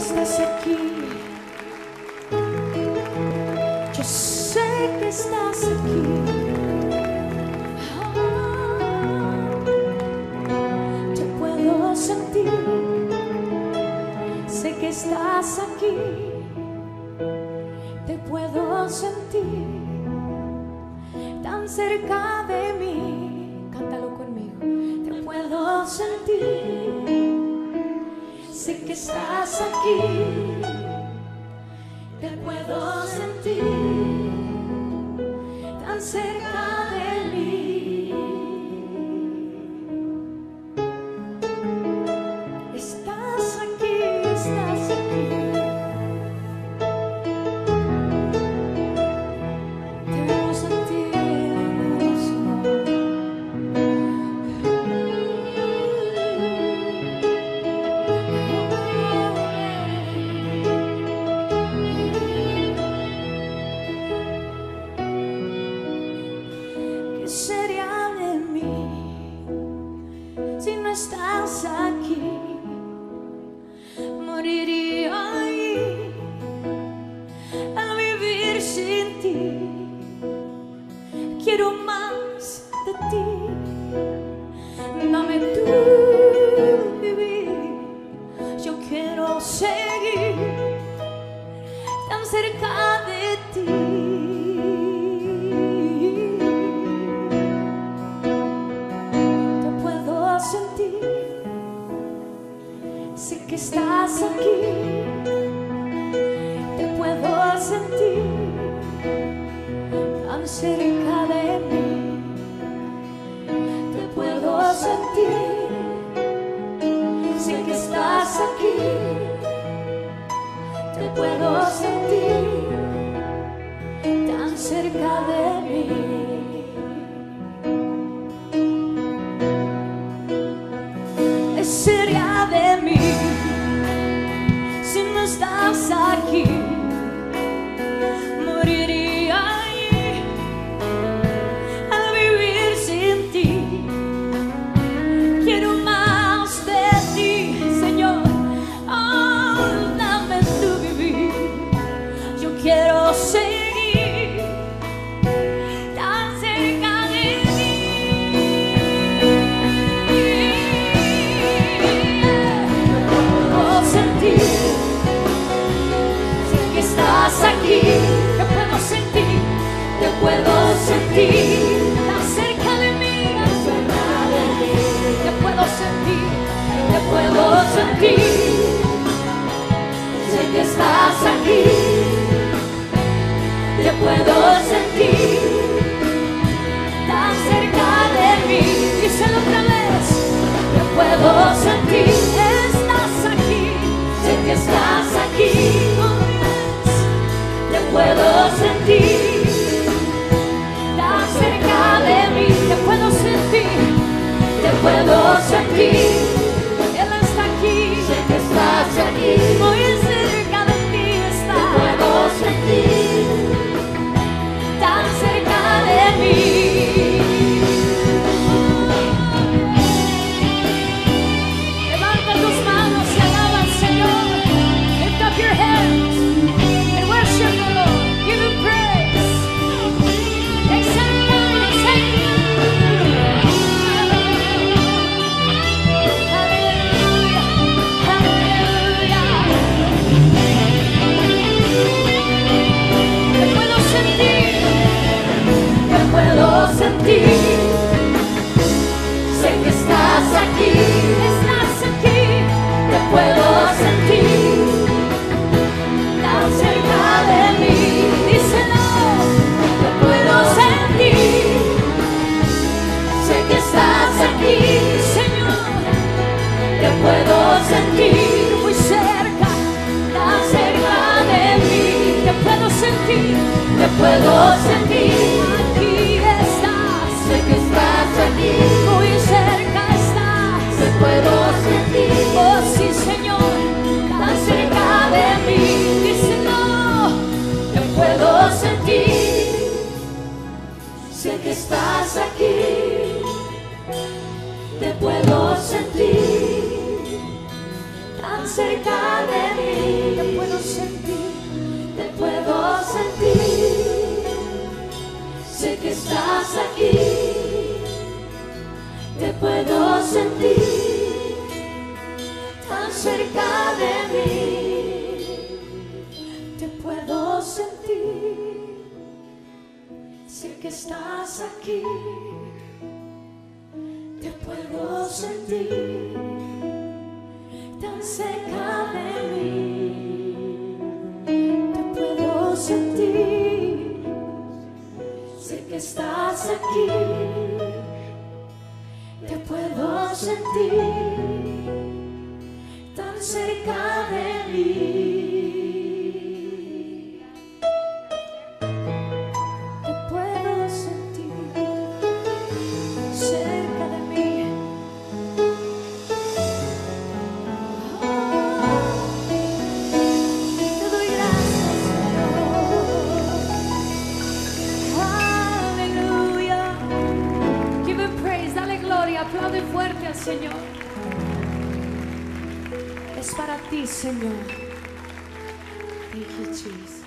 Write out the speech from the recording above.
estás aquí. Yo sé que estás aquí. Te puedo sentir. Sé que estás aquí. Te puedo sentir tan cerca de mí. Cántalo conmigo. Te puedo sentir. Sé que estás aquí. Te puedo sentir tan cerca de mí. Estás aquí, estás aquí. Te veo sentir, ¿qué sería de mí si no estás aquí? Moriría ahí a vivir sin ti. Quiero más de ti. Dame tu vivir. Yo quiero seguir tan cerca de ti. Sé que estás aquí, te puedo sentir tan cerca de mí. Te puedo sentir, sé que estás aquí, te puedo sentir tan cerca de mí. ¿Qué sería de mí si no estás aquí? Moriría ahí al vivir sin ti. Quiero más de ti, Señor. Oh, dame tu vivir. Yo quiero seguir tan cerca de ti. Puedo sentir. Sé que estás aquí. Te puedo sentir. Te puedo sentir tan cerca de mí. Te puedo sentir. Te puedo sentir. Sé que estás aquí. Te puedo sentir tan cerca de mí. Díselo otra vez. Te puedo sentir. Estás aquí. Sé que estás aquí. Te puedo sentir tan cerca de mí. Te puedo sentir. Te puedo sentir. Él está aquí. Sé que estás aquí. Muy cerca de ti está. Te puedo sentir tan cerca de mí. Levanta tus manos y alaba al Señor. Lift up your hands and worship the Lord. Give Him praise. Exaltalo, Señor. Aleluya, aleluya. Te puedo sentir. Te puedo sentir. Sé que estás aquí. Estás aquí. Te puedo sentir tan cerca de mí. Díselo. Te puedo sentir. Sé que estás aquí, Señor. Te puedo sentir muy cerca, tan cerca de mí. Te puedo sentir. Te puedo sentir. Aquí estás. Sé que estás aquí. Muy cerca estás. Te puedo sentir. Oh sí, Señor, tan cerca de mí. Díselo. Te puedo sentir. Sé que estás aquí. Te puedo sentir tan cerca de mí. estás aquí, te puedo sentir tan cerca de mí, te puedo sentir, sé que estás aquí, te puedo sentir tan cerca de mí, te puedo sentir, sé que estás aquí, te puedo sentir tan cerca de mí. Te puedo sentir cerca de mí. Te doy gracias, Señor. Aleluya. Give him praise, dale gloria, aplaude fuerte al Señor. Es para ti, Señor. Thank you, Jesus.